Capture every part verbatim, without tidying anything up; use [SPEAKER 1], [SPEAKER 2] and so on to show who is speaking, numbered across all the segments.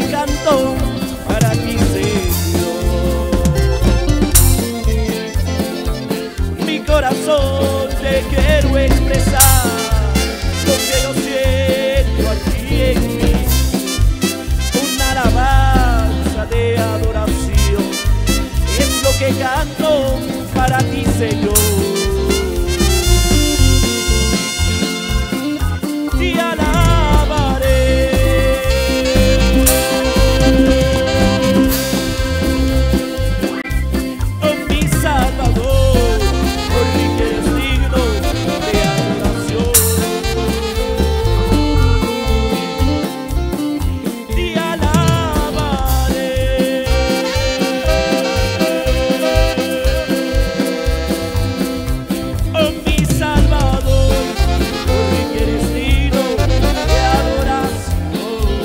[SPEAKER 1] canto para ti, Señor. Mi corazón te quiero expresar lo que yo siento aquí en mí, una alabanza de adoración, es lo que canto para ti, Señor. Te alabaré, oh mi Salvador, porque eres digno de adoración. Te alabaré, oh mi Salvador, porque eres digno de adoración.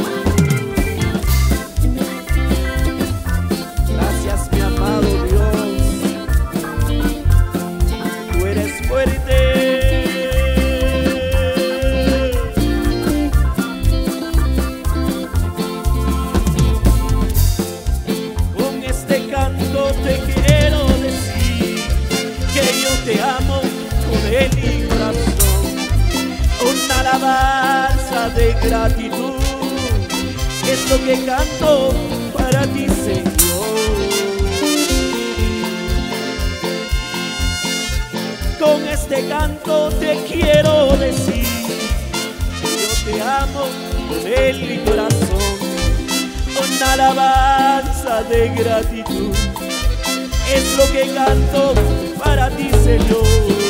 [SPEAKER 1] Gracias, mi amado Dios, tú eres fuerte. Con este canto te quiero decir que yo te amo con el mi corazón, una alabanza de gratitud, es lo que canto para ti, Señor. Con este canto te quiero decir que yo te amo con el mi corazón, una alabanza de gratitud, es lo que canto para ti, Señor.